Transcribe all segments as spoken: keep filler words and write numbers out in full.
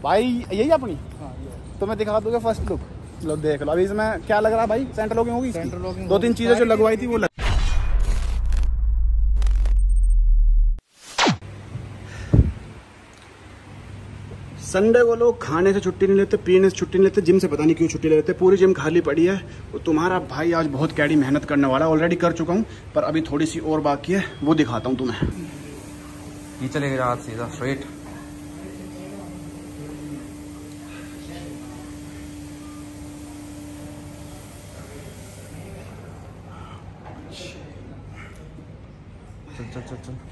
भाई यही अपनी। हाँ, तो मैं दिखा दूंगा फर्स्ट लुक। लो देख लो अभी इसमें क्या लग रहा है भाई, सेंटर लॉकिंग होगी इसकी। दो तीन चीजें जो लगवाई थी वो लग... संडे को लोग खाने से छुट्टी नहीं लेते, पीने से छुट्टी नहीं लेते, जिम से पता नहीं क्यों छुट्टी ले लेते। पूरी जिम खाली पड़ी है। तो तुम्हारा भाई आज बहुत कैडी मेहनत करने वाला है, ऑलरेडी कर चुका हूँ, पर अभी थोड़ी सी और बाकी है, वो दिखाता हूँ तुम्हें। ये चलेगा आज सीधा स्ट्रेट। चल चल चल चल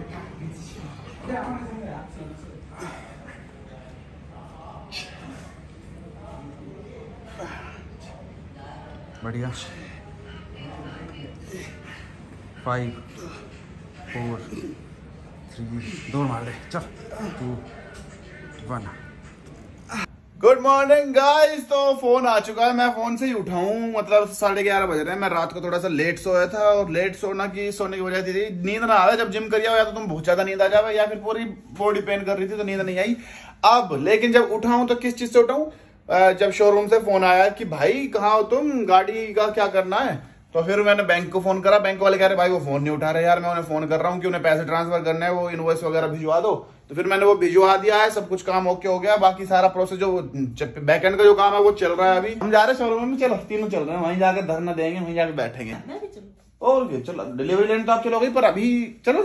बढ़िया। फाइव फोर थ्री दौड़ मार दे, चल two one. Good morning guys. तो फोन आ चुका है, मैं फोन से ही उठाऊं, मतलब साढ़े ग्यारह बज रहे हैं। मैं रात को थोड़ा सा लेट सोया था, और लेट सोना की सोने की वजह थी नींद ना आवे। जब जिम करिए या तो तुम बहुत ज्यादा नींद आ जावे, या फिर पूरी बॉडी पेन कर रही थी तो नींद नहीं आई। अब लेकिन जब उठाऊं तो किस चीज से उठाऊं, जब शोरूम से फोन आया कि भाई कहाँ हो तुम, गाड़ी का क्या करना है। तो फिर मैंने बैंक को फोन करा, बैंक वाले कह रहे भाई वो फोन नहीं उठा रहे। यार मैं उन्हें फोन कर रहा हूँ कि उन्हें पैसे ट्रांसफर करने हैं, वो इनवॉइस वगैरह भिजवा दो। तो फिर मैंने वो भिजवा दिया है, सब कुछ काम ओके हो गया। बाकी सारा प्रोसेस जो बैकएंड का जो काम है वो चल रहा है। अभी हम जा रहे हैं शोरूम में, चलो तीनों चल रहे हैं, वहीं जाकर धरना देंगे, वहीं जाकर बैठेंगे। और चलो डिलीवरी लेने तो आप चलोगे, पर अभी चलो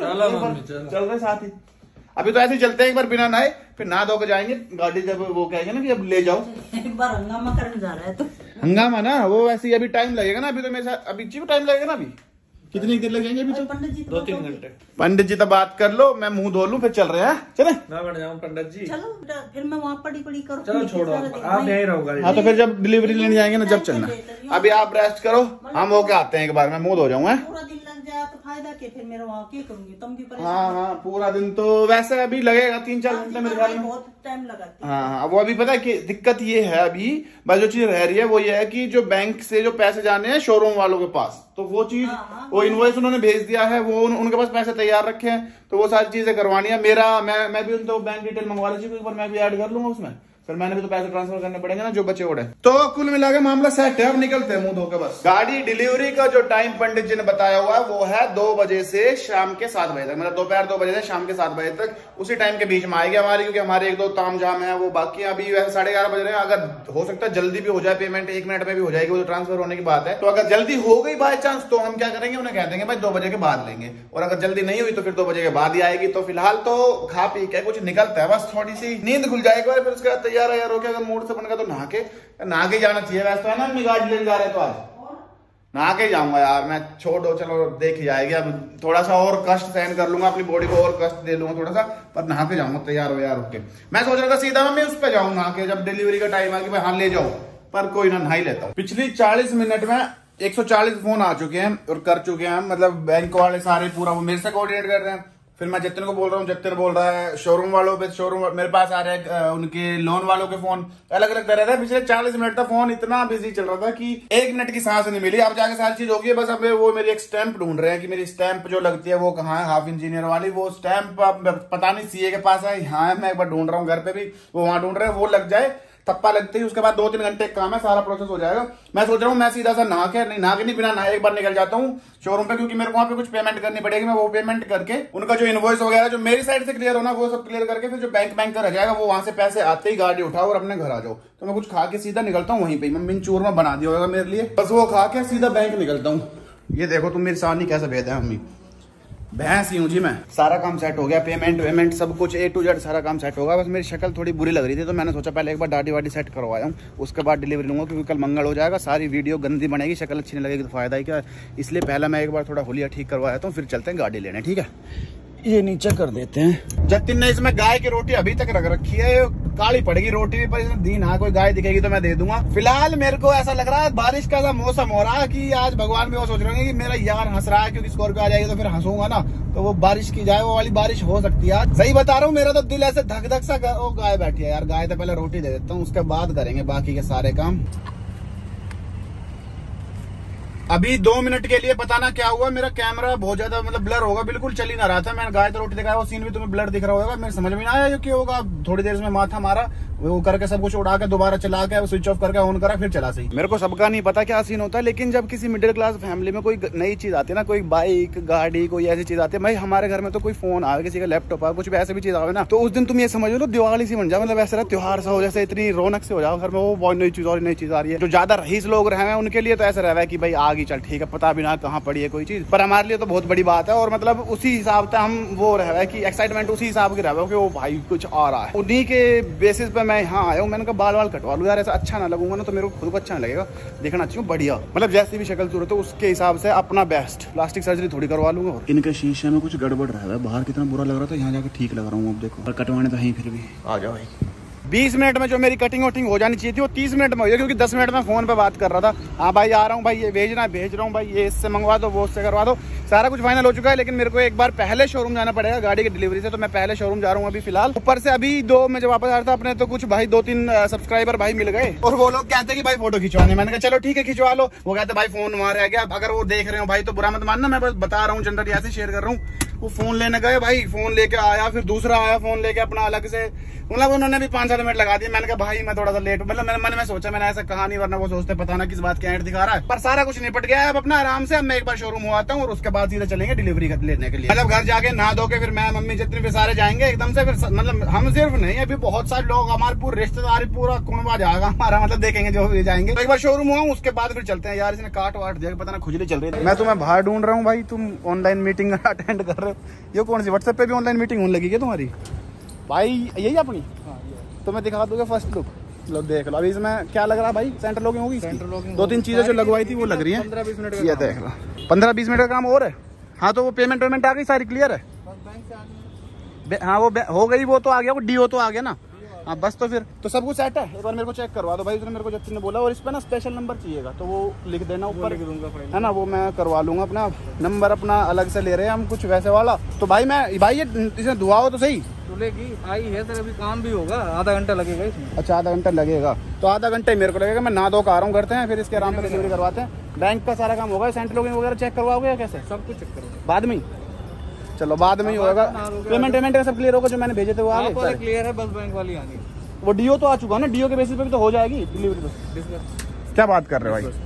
चल रहे साथ ही। अभी तो ऐसे चलते हैं, एक बार बिना नहाए फिर नहा धो के जाएंगे। गाड़ी जब वो कहेंगे ना कि अब ले जाओ, एक बार हंगामा करने जा रहा है तो हंगामा ना वो वैसे ही अभी टाइम लगेगा ना। अभी तो मेरे साथ अभी जी टाइम लगेगा ना। अभी कितनी देर लगेंगे? अभी तो दो तीन घंटे। पंडित जी तो बात कर लो, मैं मुंह धो लूं, फिर चल रहे हैं। चले ना बैठ जाऊं पंडित जी। चलो फिर मैं वहाँ पड़ी पड़ी करूँ। चलो छोड़ो, आप यहीं रहोगा। हाँ तो फिर जब डिलीवरी लेने जाएंगे ना, जब चलना। अभी आप रेस्ट करो, हम होके आते हैं एक बार, मैं मुंह धो जाऊंगा। पूरा दिन लग जाए तो फायदा क्या, फिर मेरा वहाँ क्या करूंगी, तुम भी परेशान। हाँ हाँ पूरा दिन तो वैसे अभी लगेगा, तीन चार घंटे मेरे ख्याल में। बहुत टाइम लगाती है। हाँ हाँ वो अभी पता है कि दिक्कत ये है अभी, बस जो चीज रह रही है वो ये है कि जो बैंक से जो पैसे जाने हैं शोरूम वालों के पास, तो वो चीज वो इनवॉइस उन्होंने भेज दिया है, वो उन, उनके पास पैसे तैयार रखे हैं, तो वो सारी चीजें करवानी है। मेरा मैं मैं भी उनको बैंक डिटेल मंगवा लीजिए, एक बार मैं भी ऐड कर लूंगा उसमें। फिर मैंने भी तो पैसे ट्रांसफर करने पड़ेंगे ना जो बचे उड़े। तो कुल मिला के मामला सेट है, अब निकलते हैं मुंह धोकर बस। गाड़ी डिलीवरी का जो टाइम पंडित जी ने बताया हुआ है वो है दो बजे से शाम के सात बजे तक, मतलब दोपहर दो बजे से शाम के सात बजे तक, उसी टाइम के बीच में आएगी हमारी, क्योंकि हमारे एक दो ताम जाम है वो बाकी। अभी वैसे साढ़े ग्यारह बज रहे हैं, अगर हो सकता है जल्दी भी हो जाए, पेमेंट एक मिनट में भी हो जाएगी, वो ट्रांसफर होने की बात है। तो अगर जल्दी हो गई बाय चांस तो हम क्या करेंगे, उन्हें कह देंगे भाई दो बजे के बाद लेंगे, और अगर जल्दी नहीं हुई तो फिर दो बजे के बाद ही आएगी। तो फिलहाल तो खा पी के कुछ निकलता है, बस थोड़ी सी नींद खुल जाएगी, फिर उसके बाद तैयार यार होकर अगर मूड से बन गया तो नहा के नहा के जाना चाहिए। वैसे तो है ना, अपनी गाड़ी लेने जा रहे हैं तो आज नहा के जाऊंगा यार मैं। छोड़ो चलो देख जाएगी, अब थोड़ा सा और कष्ट सहन कर लूंगा, अपनी बॉडी को और कष्ट दे लूंगा थोड़ा सा, पर नहा के जाऊंगा। तैयार हो यार होके। मैं सोच रहा था सीधा मैं उस पर जाऊँ नहा के, जब डिलीवरी का टाइम आ कि भाई हाँ ले जाओ, पर कोई ना नहा ही लेता हूँ। पिछली चालीस मिनट में एक सौ चालीस फोन आ चुके हैं और कर चुके हैं, मतलब बैंक वाले सारे पूरा वो मेरे से कोऑर्डिनेट कर रहे हैं। फिर मैं जतिन को बोल रहा हूँ, जतिन बोल रहा है शोरूम वालों पे, शोरूम मेरे पास आ रहे हैं उनके लोन वालों के फोन, अलग अलग तरह था। पिछले चालीस मिनट तक फोन इतना बिजी चल रहा था कि एक मिनट की सांस नहीं मिली। अब जाके सारी चीज होगी, बस अब वो मेरी एक स्टैंप ढूंढ रहे हैं कि मेरी स्टैंप जो लगती है वो कहाँ है, हाफ इंजीनियर वाली वो स्टैंप। पता नहीं सीए के पास है, यहाँ मैं एक बार ढूंढ रहा हूँ, घर पे भी वो वहां ढूंढ रहे हैं, वो लग जाए थप्पा लगते ही उसके बाद दो तीन घंटे काम है, सारा प्रोसेस हो जाएगा। मैं सोच रहा हूँ मैं सीधा सा नहा के नहीं नहा के नहीं बिना नहाए एक बार निकल जाता हूँ शोरूम पे, क्योंकि मेरे को वहां पे कुछ पेमेंट करनी पड़ेगी। मैं वो पेमेंट करके उनका जो इनवॉइस वगैरह जो मेरी साइड से क्लियर होना वो सब क्लियर करके फिर जो बैंक बैंक का रह जाएगा वो वहां से पैसे आते ही गाड़ी उठाओ और अपने घर आ जाओ। तो मैं कुछ खा के सीधा निकलता हूँ वहीं पे, मम्मी ने चूरमा बना दिया होगा मेरे लिए, बस वो खा के सीधा बैंक निकलता हूँ। ये देखो तुम मेरी सामने कैसे भेद है मम्मी, भैंस ही हूँ जी मैं। सारा काम सेट हो गया, पेमेंट वेमेंट सब कुछ ए टू जेड सारा काम सेट होगा। बस मेरी शक्ल थोड़ी बुरी लग रही थी तो मैंने सोचा पहले एक बार दाढ़ी वाड़ी सेट करवाया हूँ, उसके बाद डिलीवरी लूंगा, क्योंकि कल मंगल हो जाएगा, सारी वीडियो गंदी बनेगी, शक्ल अच्छी नहीं लगेगी तो फायदा ही क्या। इसलिए पहले मैं एक बार थोड़ा हुलिया ठीक करवाया था, फिर चलते हैं गाड़ी लेने। ठीक है, ये नीचे कर देते हैं। जतिन ने इसमें गाय की रोटी अभी तक रख रखी है, काली पड़ेगी रोटी भी, पर इसमें दिन हाँ कोई गाय दिखेगी तो मैं दे दूंगा। फिलहाल मेरे को ऐसा लग रहा है बारिश का सा मौसम हो रहा है कि आज भगवान भी वो सोच रहे हैं कि मेरा यार हंस रहा है, क्योंकि स्कॉर्पियो आ जाएगी तो फिर हंसूंगा ना, तो वो बारिश की जाए वो वाली बारिश हो सकती है। सही बता रहा हूँ, मेरा तो दिल ऐसे धक धक सा, वो गाय बैठी है यार, गाय तो पहले रोटी दे देता हूँ, उसके बाद करेंगे बाकी के सारे काम। अभी दो मिनट के लिए पता ना क्या हुआ, मेरा कैमरा बहुत ज्यादा मतलब ब्लर होगा, बिल्कुल चल ही ना रहा था। मैंने गाय तो रोटी दिखाया, वो सीन भी तुम्हें ब्लर दिख रहा होगा, मेरे समझ में नहीं आया क्यों होगा। थोड़ी देर में माथा मारा वो करके सब कुछ उड़ा के दोबारा चला के स्विच ऑफ करके ऑन करा फिर चला सही। मेरे को सबका नहीं पता क्या सीन होता है, लेकिन जब किसी मिडिल क्लास फैमिली में कोई नई चीज आती है ना, कोई बाइक गाड़ी कोई ऐसी चीज आती है, भाई हमारे घर में तो कोई फोन आवे, किसी का लैपटॉप आवे, कुछ भी ऐसी भी चीज आवे ना, तो उस दिन तुम ये समझ लो दिवाली सी बन जाए, मतलब ऐसा त्योहार सा हो, जैसे इतनी रौनक से हो जाओ घर में, वो बहुत नई चीज और नई चीज आ रही है। जो ज्यादा रईस लोग रहे हैं उनके लिए तो ऐसा रहा है कि भाई आ गई चल ठीक है, पता भी ना कहाँ पड़ी है कोई चीज, पर हमारे लिए तो बहुत बड़ी बात है। और मतलब उसी हिसाब से हम वो रह है कि एक्साइटमेंट उसी हिसाब की रह है कि वो भाई कुछ आ रहा है। उन्हीं के बेसिस पे मैं यहाँ आया हूँ। मैंने कहा बाल वाल कटवा लूँ यार, ऐसा अच्छा ना लगूंगा ना तो मेरे को खुद को अच्छा नहीं लगेगा, देखना चाहिए बढ़िया, मतलब जैसी भी शक्ल सूरत हो उसके हिसाब से अपना बेस्ट। प्लास्टिक सर्जरी थोड़ी करवा लूंगा। इनके शीशे में कुछ गड़बड़ रहा है, बाहर कितना बुरा लग रहा था, यहाँ जाकर ठीक लग रहा हूँ। अब देखो, और कटवाने तो है फिर भी। आ जाओ भाई। बीस मिनट में जो मेरी कटिंग वटिंग हो जानी चाहिए थी वो तीस मिनट में हो गई, क्योंकि दस मिनट में फोन पे बात कर रहा था। हाँ भाई आ रहा हूँ, भाई ये भेजना है भेज रहा हूँ, भाई ये इससे मंगवा दो वो उससे करवा दो, सारा कुछ फाइनल हो चुका है। लेकिन मेरे को एक बार पहले शोरूम जाना पड़ेगा गाड़ी की डिलीवरी से, तो मैं पहले शोरूम जा रहा हूँ अभी फिलहाल। ऊपर से अभी दो मैं जब वापस आ रहा था अपने, तो कुछ भाई दो तीन सब्सक्राइबर भाई मिल गए और वो लोग कहते कि भाई फोटो खिंचवानी। मैंने कहा चलो ठीक है खिंचवा लो। वो कहते भाई फोन वहां रह गया। अगर वो देख रहे हो भाई तो बुरा मत मानना, मैं बस बता रहा हूँ, जनरली ऐसे शेयर कर रहा हूँ। वो फोन लेने गए भाई, फोन लेके आया, फिर दूसरा आया फोन लेके अपना अलग से, मतलब उन्होंने भी पांच सात मिनट लगा दिए। मैंने कहा भाई मैं थोड़ा सा लेट, मतलब मैंने मन में सोचा, मैंने ऐसा कहा नहीं, वरना वो सोचते पता ना किस बात के एंड दिखा रहा है। पर सारा कुछ निपट गया है अब अपना आराम से। अब मैं एक बार शोरूम हुआ आता हूँ और उसके बाद सीधे चलेंगे डिलीवरी लेने के लिए। मतलब घर जाके नहा धो के फिर मैं मम्मी जितने भी सारे जाएंगे एकदम से। फिर मतलब हम सिर्फ नहीं, अभी बहुत सारे लोग, हमारे पूरे रिश्तेदारी पूरा कुनबा जाएगा हमारा, मतलब देखेंगे जो भी जाएंगे। तो एक बार शोरूम हुआ उसके बाद फिर चलते हैं। यार इसने काट वाट दिया, पता ना खुजली चल रही है। मैं तुम्हें बाहर ढूंढ रहा हूँ भाई, तुम ऑनलाइन मीटिंग अटेंड कर रहे हो। ये कौन सी व्हाट्सएप पे भी ऑनलाइन मीटिंग होने लगी है तुम्हारी भाई? यही अपनी तो मैं दिखा दूंगा फर्स्ट लुक। लो देख लो अभी इसमें क्या लग रहा है भाई, सेंटर लॉकिंग होगी इसकी। दो तीन चीजें जो लगवाई थी वो लग रही है। पंद्रह बीस मिनट ये देख लो, पंद्रह बीस मिनट का काम और है। हाँ तो वो पेमेंट वेमेंट आ गई सारी, क्लियर है? हाँ वो हो गई, वो तो आ गया, वो डीओ तो आ गया ना। हाँ बस तो फिर तो सब कुछ सेट है। एक बार मेरे को चेक करवा दो भाई, उसने मेरे को जतिन ने बोला। और इस पे ना स्पेशल नंबर चाहिएगा तो वो लिख देना ऊपर, है ना, वो मैं करवा लूंगा। अपना नंबर अपना अलग से ले रहे हैं हम कुछ वैसे वाला। तो भाई मैं भाई ये इसमें धुआ हो तो सही की आई है सर, अभी काम भी होगा, आधा घंटा लगेगा इसमें। अच्छा आधा घंटा लगेगा, तो आधा घंटे मेरे को लगेगा। मैं नहा धो कर आ रहा हूँ, करते हैं फिर इसके आराम से डिलीवरी करवाते हैं। बैंक का सारा काम होगा, सेंटर लॉगिंग वगैरह चेक करवाओगे या कैसे? सब कुछ चेक करो बाद में। चलो बाद में ही होगा। पेमेंट वेमेंट का सब क्लियर होगा, जो मैंने भेजे थे वो आ गए क्लियर है, बस बैंक वाली आनी। वो डीओ तो आ चुका है ना, डीओ के बेसिस पे भी तो हो जाएगी डिलीवरी। तो क्या बात कर रहे हो भाई?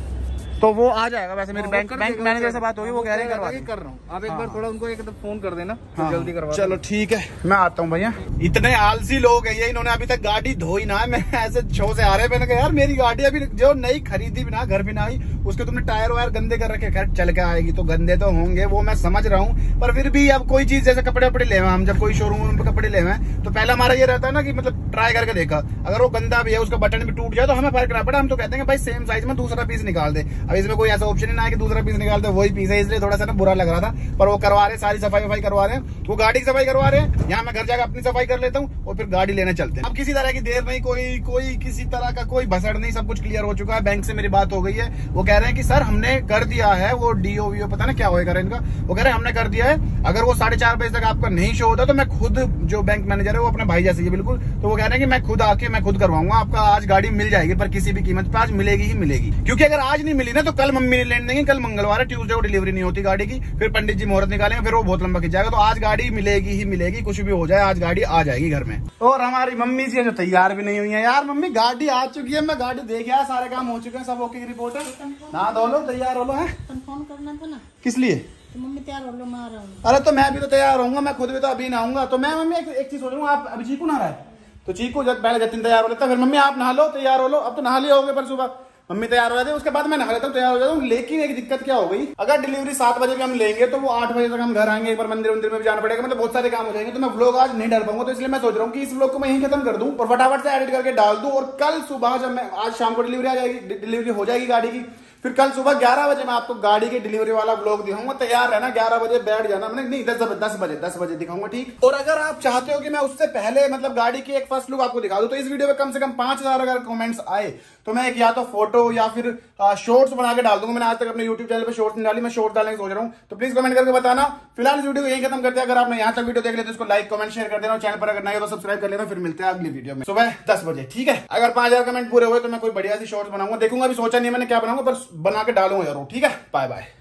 तो वो आ जाएगा वैसे। मेरे बैंक बैंक मैनेजर से बात होगी, वो कह रहे हैं करवा कर रहा हूँ। आप एक बार थोड़ा उनको एक फोन कर देना, जल्दी करवा। चलो ठीक है मैं आता हूँ भैया। इतने आलसी लोग हैं ये, इन्होंने अभी तक गाड़ी धोई ना है। मैं ऐसे शो से आ रहे हैं, मैंने कहा यार मेरी गाड़ी अभी जो नई खरीदी भी ना, घर भी ना आई, उसके तुमने टायर वायर गंदे कर रखे। खैर चल के आएगी तो गंदे तो होंगे, वो मैं समझ रहा हूँ, पर फिर भी अब कोई चीज जैसे कपड़े वपड़े ले हम जब कोई शोरूम पे कपड़े ले तो पहले हमारा ये रहता है ना कि मतलब ट्राई करके देखा, अगर वो गंदा भी है, उसका बटन भी टूट जाए तो हमें फर्क ना पड़ा। हम तो कहते हैं भाई सेम साइज में दूसरा पीस निकाल दे। अब इसमें कोई ऐसा ऑप्शन नहीं है कि दूसरा पीस निकाल दे, वही पीस है, इसलिए थोड़ा सा ना बुरा लग रहा था। पर वो करवा रहे, सारी सफाई वफाई करवा रहे हैं, वो गाड़ी की सफाई करवा रहे हैं। यहाँ मैं घर जाकर अपनी सफाई कर लेता हूँ और फिर गाड़ी लेने चलते हैं। अब किसी तरह की देर नहीं, कोई कोई किसी तरह का कोई भसड़ नहीं, सब कुछ क्लियर हो चुका है। बैंक से मेरी बात हो गई है, वो कह रहे हैं कि सर हमने कर दिया है वो डीओ वीओ, पता ना क्या होगा इनका, वो कह रहे हैं हमने कर दिया है। अगर वो साढ़े चार बजे तक आपका नहीं शो होता तो मैं खुद, जो बैंक मैनेजर है वो अपने भाई जैसे ही बिल्कुल, तो वो कह रहे हैं कि मैं खुद आके मैं खुद करवाऊंगा आपका। आज गाड़ी मिल जाएगी, पर किसी भी कीमत पे आज मिलेगी ही मिलेगी, क्योंकि अगर आज नहीं मिली ना तो कल मम्मी नहीं लेने देंगे। कल मंगलवार है, ट्यूसडे को डिलीवरी नहीं होती गाड़ी की, फिर पंडित जी मुहूर्त निकालेंगे, फिर वो बहुत लंबा खिंच जाएगा। तो आज गाड़ी मिलेगी ही मिलेगी, कुछ भी हो जाए आज गाड़ी आ जाएगी घर में। और हमारी मम्मी जी जो तैयार भी नहीं हुई है यार। मम्मी गाड़ी आ चुकी है, मैं गाड़ी देख आया, सारे काम हो चुके हैं, सब ओके की रिपोर्ट है। ना धो लो, तैयार हो लो। है फोन करना था ना, किस लिए? तो मम्मी तैयार हो लो, मैं आ रहा हूँ। अरे तो मैं भी तो तैयार होऊंगा, मैं खुद भी तो अभी नहाऊंगा। तो मैं मम्मी एक, एक चीज सोच रहा हूँ, आप अभी चीकू नहा रहा है तो चीकू जब पहले जतिन तैयार हो लेता, फिर मम्मी आप नहा लो, तैयार हो लो। अब तो नहा लिया होगे, पर सुबह मम्मी तैयार हो जाती है, उसके बाद मैं नहा लेता हूँ, तैयार हो जाता हूँ। लेकिन एक दिक्कत क्या हो गई, अगर डिलीवरी सात बजे भी हम लेंगे तो वो आठ बजे तक हम घर आएंगे, एक बार मंदिर मंदिर में भी जाना पड़ेगा, मतलब बहुत सारे काम हो जाएंगे। तो मैं व्लॉग आज नहीं डाल पाऊंगा, तो इसलिए मैं सोच रहा हूँ कि इस व्लॉग को मैं यहीं खत्म कर दूं और फटाफट से एडिट करके डाल दूं। और कल सुबह जब मैं, आज शाम को डिलीवरी आ जाएगी, डिलीवरी हो जाएगी गाड़ी की, फिर कल सुबह ग्यारह बजे मैं आपको गाड़ी के डिलीवरी वाला व्लॉग दिखाऊंगा। तैयार रहना, ग्यारह बजे बैठ जाना। मैंने नहीं दस दस बजे दस बजे दिखाऊंगा, ठीक। और अगर आप चाहते हो कि मैं उससे पहले मतलब गाड़ी की एक फर्स्ट लुक आपको दिखा दूं, तो इस वीडियो में कम से कम पांच हजार अगर कमेंट्स आए तो मैं एक या तो फोटो या फिर शॉर्ट्स बना के डाल दूंगा। मैंने आज तक अपने यूट्यूब चैनल पे शॉर्ट्स नहीं डाली, मैं शॉर्ट्स डालने की सोच रहा हूं, तो प्लीज कमेंट करके बताना। फिलहाल इस वीडियो को यही खत्म करते हैं। अगर आपने यहाँ तक वीडियो देख लिया तो इसको लाइक कमेंट शेयर कर देना, चैनल पर अगर नहीं हो तो सब्सक्राइब कर लेना। फिर मिलते हैं अगली वीडियो में सुबह दस बजे, ठीक है। अगर पांच हजार कमेंट पूरे हुए तो मैं कोई बढ़िया सी शॉर्ट्स बनाऊंगा, देखूंगा, अभी सोचा नहीं मैंने क्या बनाऊंगा, पर बना के डालूंगा जरूर, ठीक है। Bye bye.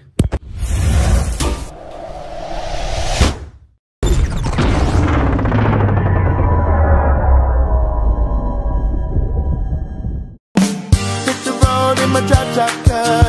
cha cha cha.